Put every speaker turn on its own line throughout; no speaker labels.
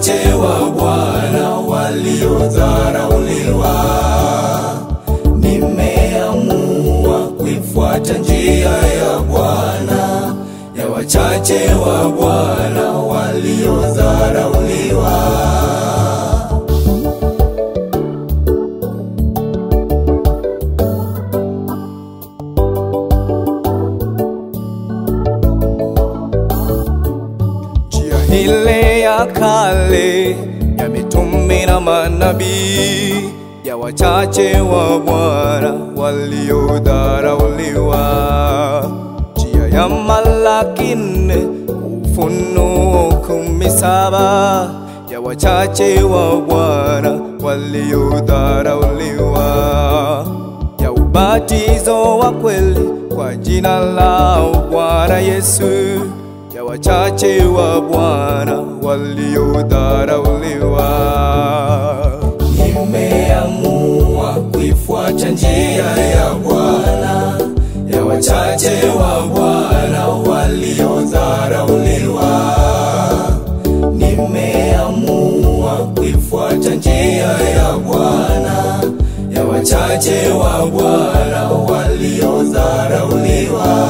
wachache wa Bwana waliodharauliwa. Nimeamua kuifuata njia ya Bwana, ya wachache wa Bwana waliodharauliwa.
Ile ya kale ya mitume na manabii, ya wachache wa Bwana waliodharauliwa. Njia ya Malaki 4, Ufunuo 17, ya wachache wa Bwana waliodharauliwa. Ya ubatizo wa kweli kwa jina la Bwana Yesu, ya wachache wa Bwana waliodharauliwa.
Nimeamua kuifuata njia ya Bwana, ya wachache wa Bwana waliodharauliwa. Nimeamua kuifuata njia ya Bwana, ya wachache wa Bwana waliodharauliwa.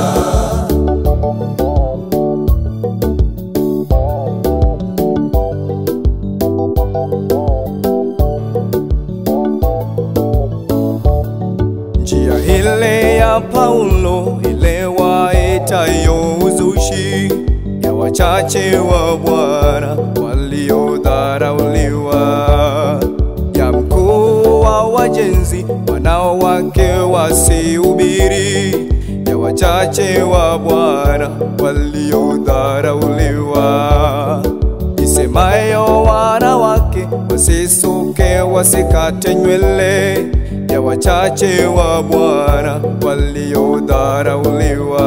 Ile ya Paulo, ile waitayo uzushi, ya wachache wa Bwana waliodharauliwa. Ya mkuu wa wajenzi, wanawake wasihubiri, ya wachache wa Bwana waliodharauliwa. Isemayo wanawake wasisuke, wasikate nywele, ya wachache wa Bwana waliodharauliwa.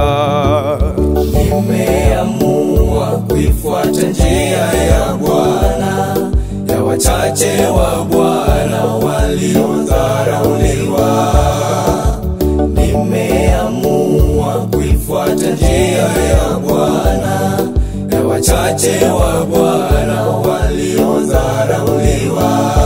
Nimeamua kuifuata njia ya Bwana, ya wachache wa Bwana waliodharauliwa. Nimeamua kuifuata njia ya Bwana, ya wachache wa Bwana waliodharauliwa.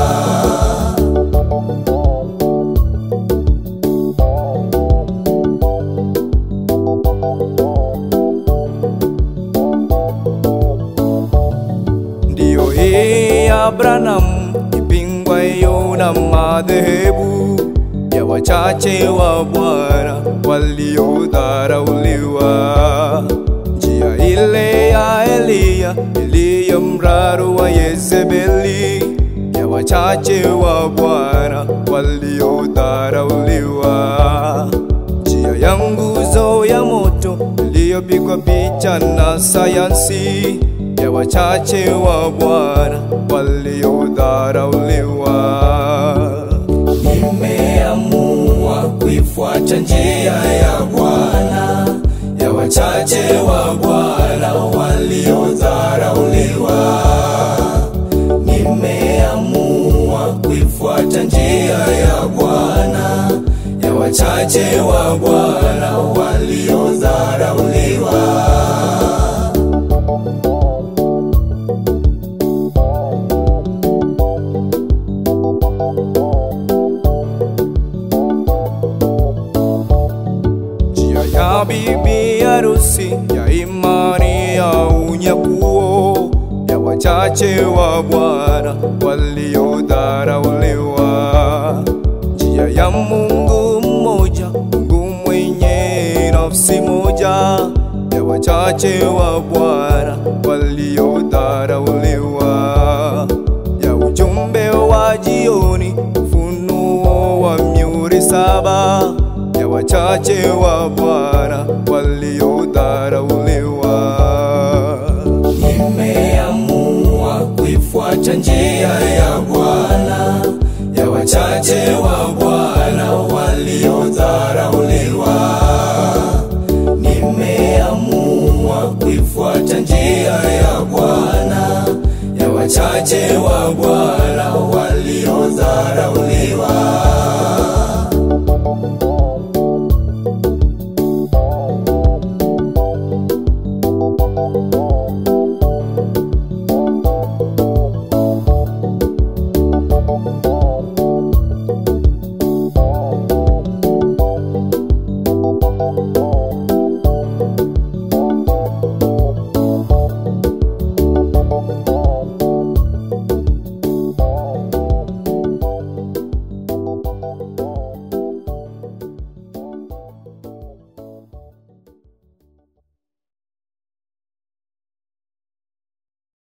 Ya Branham ipingwayo na madhehebu, ya wachache wa Bwana waliodharauliwa. Njia ile ya Eliya iliyomraru wa Yezebeli, ya wachache wa Bwana waliodharauliwa. Njia ya nguzo ya moto iliyopigwa picha na sayansi, ya wachache wa Bwana waliodharauliwa.
Nimeamua kuifuata njia ya Bwana, ya wachache wa Bwana waliodharauliwa. Nimeamua kuifuata njia ya Bwana, ya wachache wa Bwana waliodharauliwa.
Ya bibi harusi ya imani ya unyakuo, ya wachache wa Bwana waliodharauliwa. Njia ya Mungu mmoja, Mungu mwenye nafsi moja, ya wachache wa Bwana waliodharauliwa. Ya ujumbe wa jioni, ufunuo wa mihuri 7, ya wachache wa Bwana waliodharauliwa.
Nimeamua kuifuata njia ya Bwana, ya wachache wa Bwana waliodharauliwa. Nimeamua kuifuata njia ya Bwana, ya wachache wa Bwana